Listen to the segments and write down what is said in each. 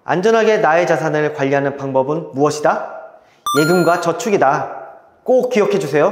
안전하게 나의 자산을 관리하는 방법은 무엇이다? 예금과 저축이다. 꼭 기억해 주세요.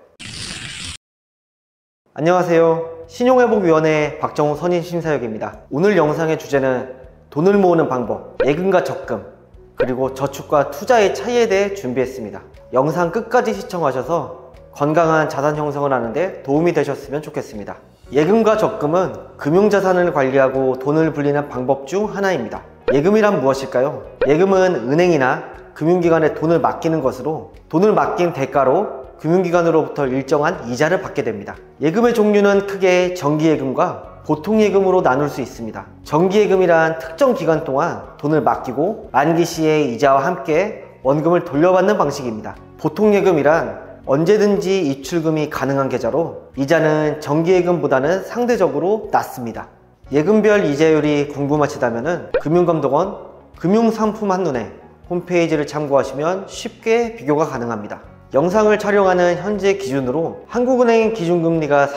안녕하세요. 신용회복위원회 박정우 선임심사역입니다. 오늘 영상의 주제는 돈을 모으는 방법, 예금과 적금, 그리고 저축과 투자의 차이에 대해 준비했습니다. 영상 끝까지 시청하셔서 건강한 자산 형성을 하는데 도움이 되셨으면 좋겠습니다. 예금과 적금은 금융자산을 관리하고 돈을 불리는 방법 중 하나입니다. 예금이란 무엇일까요? 예금은 은행이나 금융기관에 돈을 맡기는 것으로 돈을 맡긴 대가로 금융기관으로부터 일정한 이자를 받게 됩니다. 예금의 종류는 크게 정기예금과 보통예금으로 나눌 수 있습니다. 정기예금이란 특정 기간 동안 돈을 맡기고 만기 시에 이자와 함께 원금을 돌려받는 방식입니다. 보통예금이란 언제든지 입출금이 가능한 계좌로 이자는 정기예금보다는 상대적으로 낮습니다. 예금별 이자율이 궁금하시다면 금융감독원 금융상품 한눈에 홈페이지를 참고하시면 쉽게 비교가 가능합니다. 영상을 촬영하는 현재 기준으로 한국은행 기준금리가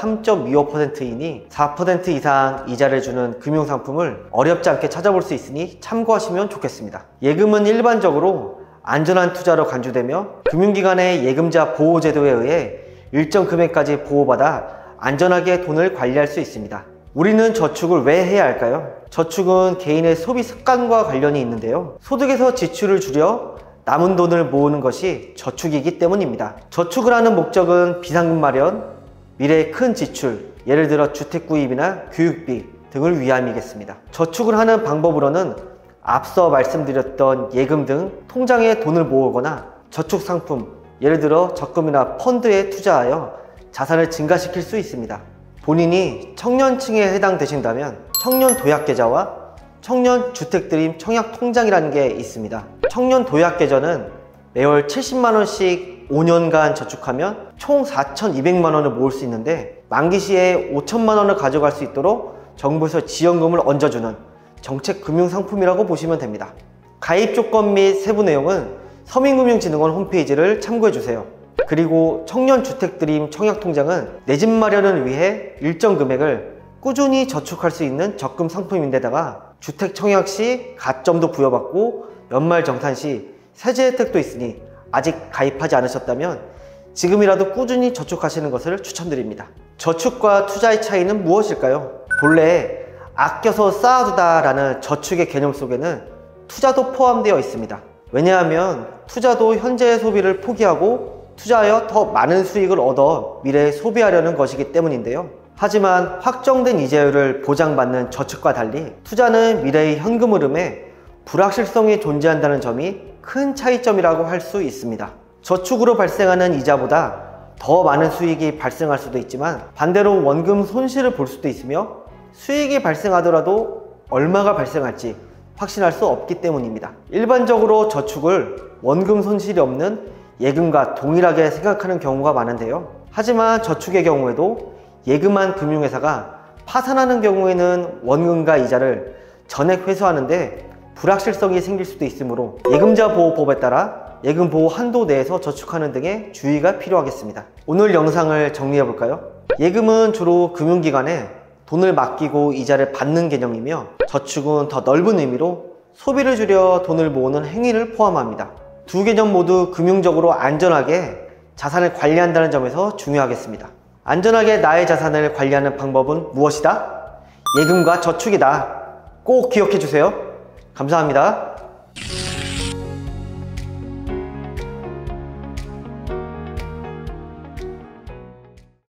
3.25%이니 4% 이상 이자를 주는 금융상품을 어렵지 않게 찾아볼 수 있으니 참고하시면 좋겠습니다. 예금은 일반적으로 안전한 투자로 간주되며 금융기관의 예금자 보호제도에 의해 일정 금액까지 보호받아 안전하게 돈을 관리할 수 있습니다. 우리는 저축을 왜 해야 할까요? 저축은 개인의 소비 습관과 관련이 있는데요. 소득에서 지출을 줄여 남은 돈을 모으는 것이 저축이기 때문입니다. 저축을 하는 목적은 비상금 마련, 미래의 큰 지출, 예를 들어 주택 구입이나 교육비 등을 위함이겠습니다. 저축을 하는 방법으로는 앞서 말씀드렸던 예금 등 통장에 돈을 모으거나 저축 상품, 예를 들어 적금이나 펀드에 투자하여 자산을 증가시킬 수 있습니다. 본인이 청년층에 해당되신다면 청년도약계좌와 청년주택드림 청약통장이라는 게 있습니다. 청년도약계좌는 매월 70만원씩 5년간 저축하면 총 4,200만원을 모을 수 있는데 만기 시에 5천만원을 가져갈 수 있도록 정부에서 지원금을 얹어주는 정책금융상품이라고 보시면 됩니다. 가입 조건 및 세부 내용은 서민금융진흥원 홈페이지를 참고해주세요. 그리고 청년주택드림 청약통장은 내 집 마련을 위해 일정 금액을 꾸준히 저축할 수 있는 적금 상품인데다가 주택 청약 시 가점도 부여받고 연말정산 시 세제 혜택도 있으니 아직 가입하지 않으셨다면 지금이라도 꾸준히 저축하시는 것을 추천드립니다. 저축과 투자의 차이는 무엇일까요? 본래 아껴서 쌓아두다 라는 저축의 개념 속에는 투자도 포함되어 있습니다. 왜냐하면 투자도 현재의 소비를 포기하고 투자하여 더 많은 수익을 얻어 미래에 소비하려는 것이기 때문인데요. 하지만 확정된 이자율을 보장받는 저축과 달리 투자는 미래의 현금 흐름에 불확실성이 존재한다는 점이 큰 차이점이라고 할 수 있습니다. 저축으로 발생하는 이자보다 더 많은 수익이 발생할 수도 있지만 반대로 원금 손실을 볼 수도 있으며 수익이 발생하더라도 얼마가 발생할지 확신할 수 없기 때문입니다. 일반적으로 저축을 원금 손실이 없는 예금과 동일하게 생각하는 경우가 많은데요. 하지만 저축의 경우에도 예금한 금융회사가 파산하는 경우에는 원금과 이자를 전액 회수하는데 불확실성이 생길 수도 있으므로 예금자 보호법에 따라 예금 보호 한도 내에서 저축하는 등의 주의가 필요하겠습니다. 오늘 영상을 정리해 볼까요? 예금은 주로 금융기관에 돈을 맡기고 이자를 받는 개념이며 저축은 더 넓은 의미로 소비를 줄여 돈을 모으는 행위를 포함합니다. 두 개념 모두 금융적으로 안전하게 자산을 관리한다는 점에서 중요하겠습니다. 안전하게 나의 자산을 관리하는 방법은 무엇이다? 예금과 저축이다. 꼭 기억해 주세요. 감사합니다.